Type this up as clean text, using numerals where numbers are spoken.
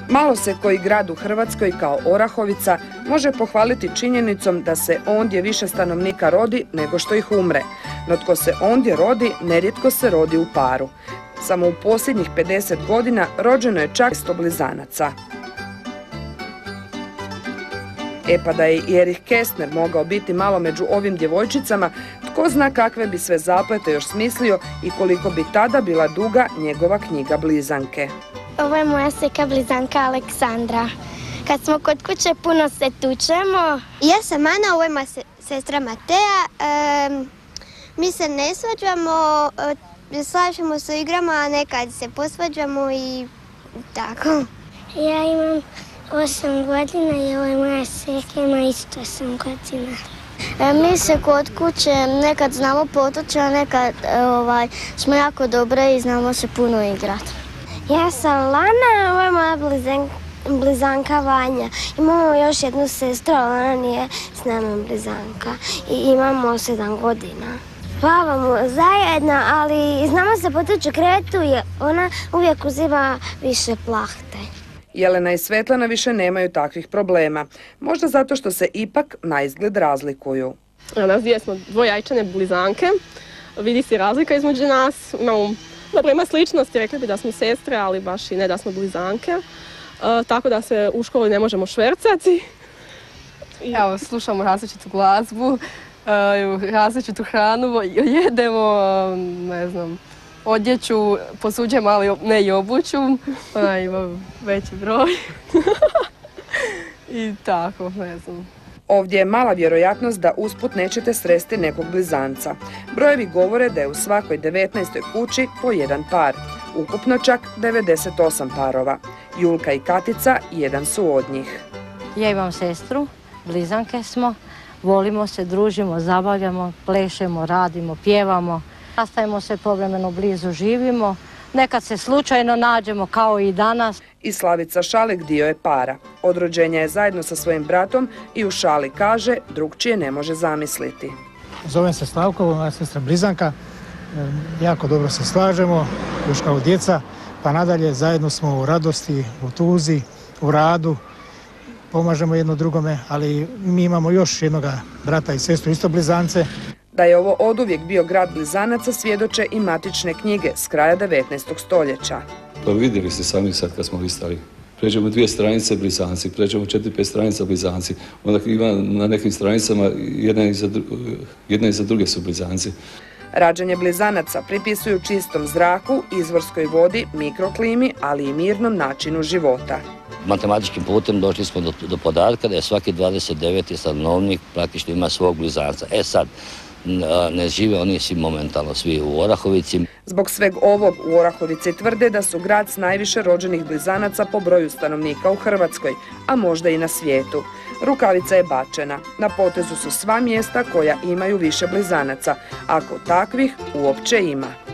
Malo se koji grad u Hrvatskoj kao Orahovica može pohvaliti činjenicom da se ondje više stanovnika rodi nego što ih umre. No tko se ondje rodi, nerijetko se rodi u paru. Samo u posljednjih 50 godina rođeno je čak 100 blizanaca. Pa da je i Erich Kästner mogao biti malo među ovim djevojčicama, tko zna kakve bi sve zaplete još smislio i koliko bi tada bila duga njegova knjiga Blizanke. Ovo je moja slika blizanka Aleksandra. Kad smo kod kuće puno se tučemo. Ja sam Ana, ovo je moja sestra Matea. Mi se ne svađamo, slažemo se u igrama, a nekad se posvađamo i tako. Ja imam 8 godina i ovo je moja sestra, ima isto 8 godina. Mi se kod kuće nekad znamo potući, a nekad smo jako dobre i znamo se puno igrati. Ja sam Lana, ovo je moja blizanka Vanja. Imamo još jednu sestru, ali ona nije s nama blizanka. I imamo 7 godina. Plavamo zajedno, ali znamo se potući u krevetu i ona uvijek uzima više plahte. Jelena i Svetlana više nemaju takvih problema. Možda zato što se ipak naizgled razlikuju. Nas dvije smo dvojajčane blizanke. Vidi se razlika između nas. Dobro, ima sličnosti, rekli bi da smo sestre, ali baš i ne da smo blizanke. Tako da se u školi ne možemo švercati. Evo, slušamo različitu glazbu, različitu hranu, jedemo, ne znam, odjeću, posuđujemo, ali ne i obuću. Ona ima veći broj. I tako, ne znam. Ovdje je mala vjerojatnost da usput nećete sresti nekog blizanca. Brojevi govore da je u svakoj 19. kući po jedan par. Ukupno čak 98 parova. Julka i Katica jedan su od njih. Ja imam sestru, blizanke smo, volimo se, družimo, zabavljamo, plešemo, radimo, pjevamo. Nastajemo se povremeno blizu, živimo. Nekad se slučajno nađemo kao i danas. I Slavica Šalek dio je para. Od rođenja je zajedno sa svojim bratom i u šali kaže drugčije ne može zamisliti. Zovem se Slavko, moja sestra blizanka. Jako dobro se slažemo, još kao djeca, pa nadalje zajedno smo u radosti, u tuzi, u radu. Pomažemo jedno drugome, ali mi imamo još jednoga brata i sestru, isto blizance. Da je ovo oduvijek bio grad blizanaca svjedoče i matične knjige s kraja 19. stoljeća. Pa vidjeli ste sami sad kad smo listali. Pređemo 2 stranice blizanci, pređemo 4-5 stranica blizanci. Onda ima na nekim stranicama jedna iza druge su blizanci. Rađanje blizanaca pripisuju čistom zraku, izvorskoj vodi, mikroklimi, ali i mirnom načinu života. Matematičkim putem došli smo do podatka da je svaki 29. stanovnik praktično ima svog blizanca. Sad, ne žive oni svi momentalno svi u Orahovici. Zbog sveg ovog u Orahovici tvrde da su grad s najviše rođenih blizanaca po broju stanovnika u Hrvatskoj, a možda i na svijetu. Rukavica je bačena. Na potezu su sva mjesta koja imaju više blizanaca, ako takvih uopće ima.